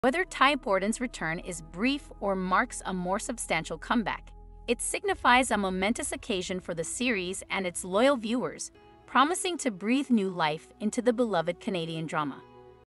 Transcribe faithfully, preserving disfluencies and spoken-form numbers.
Whether Ty Borden's return is brief or marks a more substantial comeback, it signifies a momentous occasion for the series and its loyal viewers, promising to breathe new life into the beloved Canadian drama.